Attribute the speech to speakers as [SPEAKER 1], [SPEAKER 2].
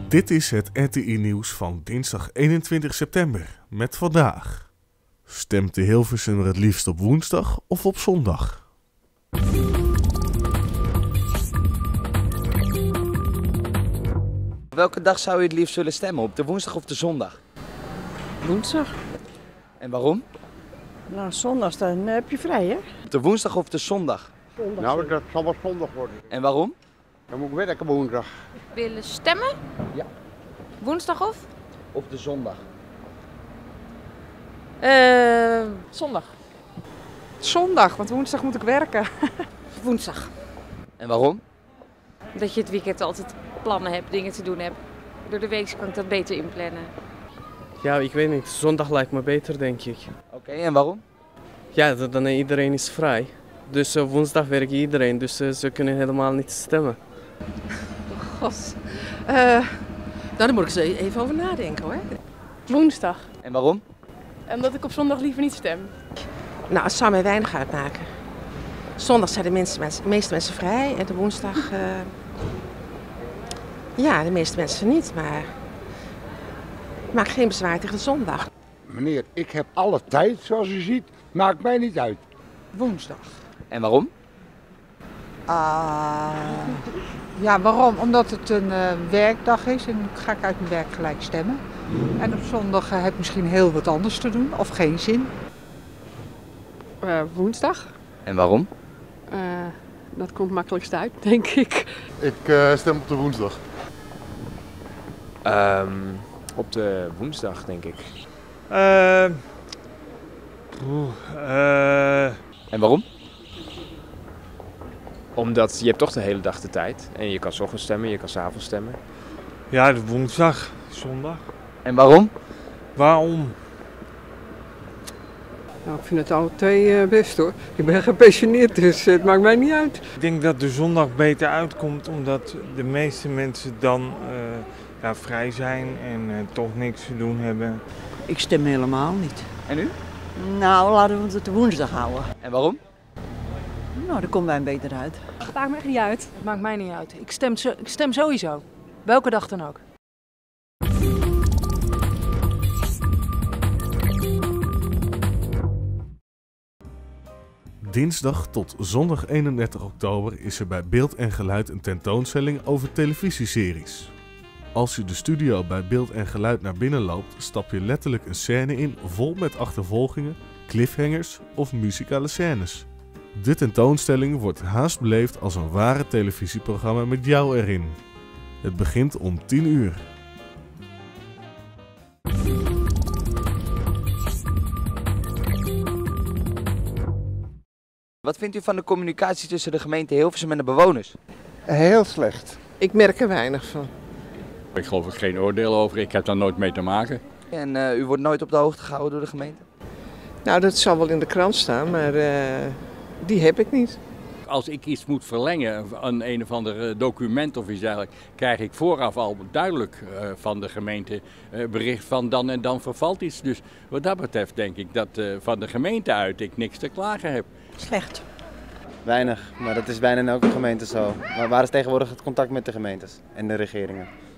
[SPEAKER 1] Dit is het RTI Nieuws van dinsdag 21 september met vandaag. Stemt de Hilversummer het liefst op woensdag of op zondag?
[SPEAKER 2] Welke dag zou je het liefst willen stemmen? Op de woensdag of de zondag?
[SPEAKER 3] Woensdag.
[SPEAKER 2] En waarom?
[SPEAKER 3] Nou, zondags dan heb je vrij, hè?
[SPEAKER 2] Op de woensdag of de zondag?
[SPEAKER 3] Zondag.
[SPEAKER 4] Nou, dat zal wel zondag worden.
[SPEAKER 2] En waarom?
[SPEAKER 4] Dan moet ik werken woensdag.
[SPEAKER 5] Willen stemmen?
[SPEAKER 2] Ja.
[SPEAKER 5] Woensdag of?
[SPEAKER 2] Of de zondag?
[SPEAKER 5] Zondag.
[SPEAKER 6] Zondag, want woensdag moet ik werken.
[SPEAKER 5] Woensdag.
[SPEAKER 2] En waarom?
[SPEAKER 5] Dat je het weekend altijd plannen hebt, dingen te doen hebt. Door de week kan ik dat beter inplannen.
[SPEAKER 7] Ja, ik weet niet. Zondag lijkt me beter, denk ik.
[SPEAKER 2] Oké, en waarom?
[SPEAKER 7] Ja, dan iedereen is vrij. Dus woensdag werkt iedereen, dus ze kunnen helemaal niet stemmen.
[SPEAKER 8] God. Nou, daar moet ik eens even over nadenken hoor.
[SPEAKER 6] Woensdag.
[SPEAKER 2] En waarom?
[SPEAKER 6] Omdat ik op zondag liever niet stem.
[SPEAKER 8] Nou, het zou mij weinig uitmaken. Zondag zijn de meeste mensen vrij en de woensdag... ja, de meeste mensen niet, maar... Ik maak geen bezwaar tegen de zondag.
[SPEAKER 4] Meneer, ik heb alle tijd, zoals u ziet. Maakt mij niet uit.
[SPEAKER 9] Woensdag.
[SPEAKER 2] En waarom?
[SPEAKER 9] Ja, waarom? Omdat het een werkdag is en dan ga ik uit mijn werk gelijk stemmen. En op zondag heb ik misschien heel wat anders te doen of geen zin.
[SPEAKER 6] Woensdag.
[SPEAKER 2] En waarom?
[SPEAKER 6] Dat komt makkelijkst uit, denk ik.
[SPEAKER 10] Ik stem op de woensdag.
[SPEAKER 11] Op de woensdag, denk ik.
[SPEAKER 2] En waarom?
[SPEAKER 11] Omdat je hebt toch de hele dag de tijd. En je kan 's ochtends stemmen, je kan 's avonds stemmen.
[SPEAKER 12] Ja, de woensdag, zondag.
[SPEAKER 2] En waarom?
[SPEAKER 12] Waarom?
[SPEAKER 3] Nou, ik vind het alle twee best hoor. Ik ben gepensioneerd, dus het maakt mij niet uit.
[SPEAKER 12] Ik denk dat de zondag beter uitkomt, omdat de meeste mensen dan vrij zijn en toch niks te doen hebben.
[SPEAKER 3] Ik stem helemaal niet.
[SPEAKER 2] En u?
[SPEAKER 3] Nou, laten we het de woensdag houden.
[SPEAKER 2] En waarom?
[SPEAKER 3] Nou, daar komen wij beter uit.
[SPEAKER 6] Het maakt me echt niet uit. Het maakt mij niet uit. Ik stem sowieso. Welke dag dan ook.
[SPEAKER 1] Dinsdag tot zondag 31 oktober is er bij Beeld en Geluid een tentoonstelling over televisieseries. Als je de studio bij Beeld en Geluid naar binnen loopt, stap je letterlijk een scène in vol met achtervolgingen, cliffhangers of muzikale scènes. De tentoonstelling wordt haast beleefd als een ware televisieprogramma met jou erin. Het begint om 10 uur.
[SPEAKER 2] Wat vindt u van de communicatie tussen de gemeente Hilversum en de bewoners?
[SPEAKER 4] Heel slecht.
[SPEAKER 8] Ik merk er weinig van.
[SPEAKER 13] Ik geloof er geen oordeel over, ik heb daar nooit mee te maken.
[SPEAKER 2] En u wordt nooit op de hoogte gehouden door de gemeente?
[SPEAKER 8] Nou, dat zal wel in de krant staan, maar die heb ik niet.
[SPEAKER 13] Als ik iets moet verlengen, een of ander document of iets dergelijks, krijg ik vooraf al duidelijk van de gemeente bericht van dan en dan vervalt iets. Dus wat dat betreft denk ik dat van de gemeente uit ik niks te klagen heb.
[SPEAKER 3] Slecht.
[SPEAKER 14] Weinig, maar dat is bijna in elke gemeente zo. Maar waar is tegenwoordig het contact met de gemeentes en de regeringen?